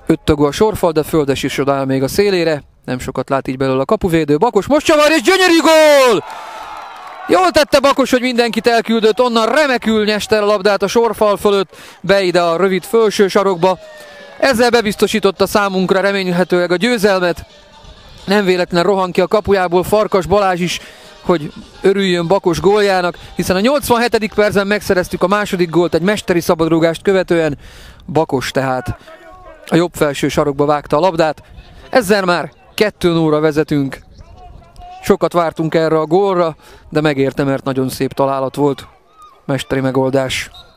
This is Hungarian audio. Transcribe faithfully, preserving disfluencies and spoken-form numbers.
Öttagú a sorfal, de Földes is odáll még a szélére. Nem sokat lát így belőle a kapuvédő. Bakos most csavar, és gyönyörű gól! Jól tette Bakos, hogy mindenkit elküldött, onnan remekül nyeste el a labdát a sorfal fölött, be ide a rövid felső sarokba. Ezzel bebiztosította számunkra remélhetőleg a győzelmet. Nem véletlen rohan ki a kapujából Farkas Balázs is, hogy örüljön Bakos góljának, hiszen a nyolcvanhetedik percben megszereztük a második gólt egy mesteri szabadrúgást követően. Bakos tehát a jobb felső sarokba vágta a labdát. Ezzel már kettő nullra vezetünk. Sokat vártunk erre a gólra, de megérte, mert nagyon szép találat volt. Mesteri megoldás.